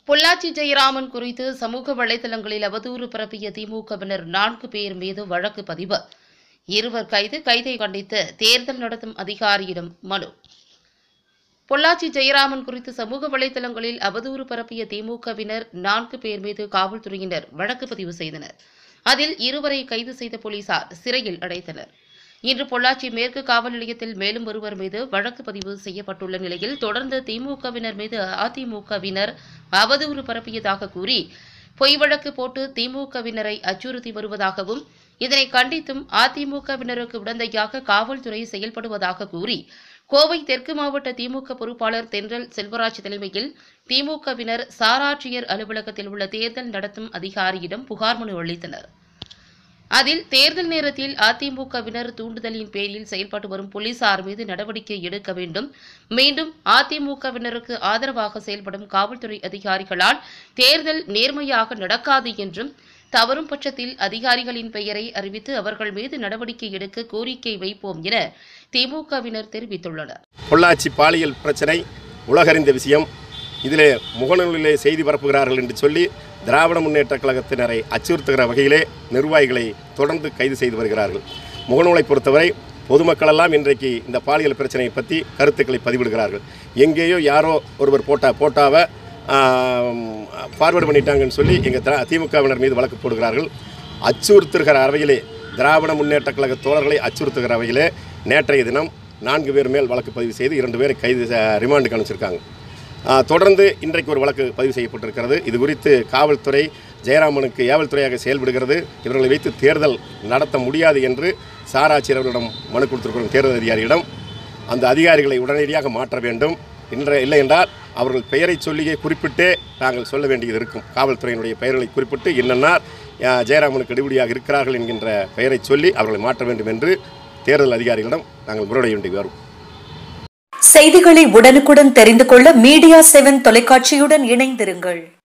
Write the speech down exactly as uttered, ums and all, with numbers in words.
பொள்ளாச்சி ஜெயராமன் குறித்து சமூக வலைதளங்களில் அவதூறு பரப்பிய திமுகவினர் நான்கு பேர் மீது வழக்கு பதிவு. இருவர் கைது. கைதை கண்டித்து தேர்தல் நடத்தும் அதிகாரியிடம் மனு. பொள்ளாச்சி ஜெயராமன் குறித்து சமூக வலைதளங்களில் அவதூறு பரப்பிய திமுகவினர் நான்கு பேர் மீது காவல்துறையினர் வழக்கு பதிவு செய்தனர். அதில் இருவரை கைது செய்த போலீசார் சிறையில் அடைத்தனர். இன்று பொள்ளாச்சி மேற்கு காவல் நிலையத்தில் மேலும் ஒருவர் மீது வழக்கு பதிவு செய்யப்பட்டுள்ள நிலையில் தொடர்ந்து திமுகவினர் மீது அதிமுகவினர் அவதூறு பரப்பியதாக கூறி பொய் வழக்கு போட்டு திமுகவினரை அச்சுறுத்தி வருவதாகவும் இதனை கண்டித்தும் அதிமுகவினருக்கு உடந்தையாக காவல்துறை செயல்படுவதாக கூறி கோவை தெற்கு மாவட்ட திமுக பொறுப்பாளர் தென்றல் செல்வராஜ் தலைமையில் திமுகவினர் சாராட்சியர் அலுவலகத்தில் உள்ள தேர்தல் நடத்தும் அதிகாரியிடம் புகார் மனு அளித்தனர். அதில் தேர்தல் நேரத்தில் அதிமுகவினர் தூண்டுதலின் பேரில் செயல்பட்டு வரும் போலீசார் மீது நடவடிக்கை எடுக்க வேண்டும், மீண்டும் அதிமுகவினருக்கு ஆதரவாக செயல்படும் காவல்துறை அதிகாரிகளால் தேர்தல் நேர்மையாக நடக்காது என்றும், தவறும் பட்சத்தில் அதிகாரிகளின் பெயரை அறிவித்து அவர்கள் மீது நடவடிக்கை எடுக்க கோரிக்கை வைப்போம் என திமுகவினர் தெரிவித்துள்ளனர். பொள்ளாச்சி பாலியல் பிரச்சனை உலகறிந்த விஷயம். இதிலே முகநூலிலே செய்தி பரப்புகிறார்கள் என்று சொல்லி திராவிட முன்னேற்ற கழகத்தினரை அச்சுறுத்துகிற வகையிலே நிர்வாகிகளை தொடர்ந்து கைது செய்து வருகிறார்கள். முகநூலை பொறுத்தவரை பொதுமக்களெல்லாம் இன்றைக்கு இந்த பாலியல் பிரச்சனையை பற்றி கருத்துக்களை பதிவிடுகிறார்கள். எங்கேயோ யாரோ ஒருவர் போட்டா போட்டாவை ஃபார்வேர்டு பண்ணிட்டாங்கன்னு சொல்லி எங்கள் திமுகவினர் மீது வழக்கு போடுகிறார்கள். அச்சுறுத்துகிற வகையிலே திராவிட முன்னேற்ற கழக தோழர்களை அச்சுறுத்துகிற வகையிலே நேற்றைய தினம் நான்கு பேர் மேல் வழக்கு பதிவு செய்து இரண்டு பேரை கைது ரிமாண்டுக்கு அனுப்பிச்சிருக்காங்க. தொடர்ந்து இன்றைக்கு ஒரு வழக்கு பதிவு செய்யப்பட்டிருக்கிறது. இது குறித்து காவல்துறை ஜெயராமனுக்கு ஏவல்துறையாக செயல்படுகிறது, இவர்களை வைத்து தேர்தல் நடத்த முடியாது என்று சாராட்சியர் அவர்களிடம் மனு கொடுத்திருக்கிறோம். தேர்தல் அதிகாரியிடம் அந்த அதிகாரிகளை உடனடியாக மாற்ற வேண்டும். இன்ற இல்லை என்றால் அவர்கள் பெயரை சொல்லியே குறிப்பிட்டே நாங்கள் சொல்ல வேண்டியது இருக்கும். காவல்துறையினுடைய பெயர்களை குறிப்பிட்டு என்னென்னார் ஜெயராமனுக்கு எடுபடியாக இருக்கிறார்கள் என்கின்ற பெயரை சொல்லி அவர்களை மாற்ற வேண்டும் என்று தேர்தல் அதிகாரிகளிடம் நாங்கள் முறையிட வேண்டி வரும். செய்திகளை உடனுக்குடன் தெரிந்து கொள்ள மீடியா செவன் தொலைக்காட்சியுடன் இணைந்திருங்கள்.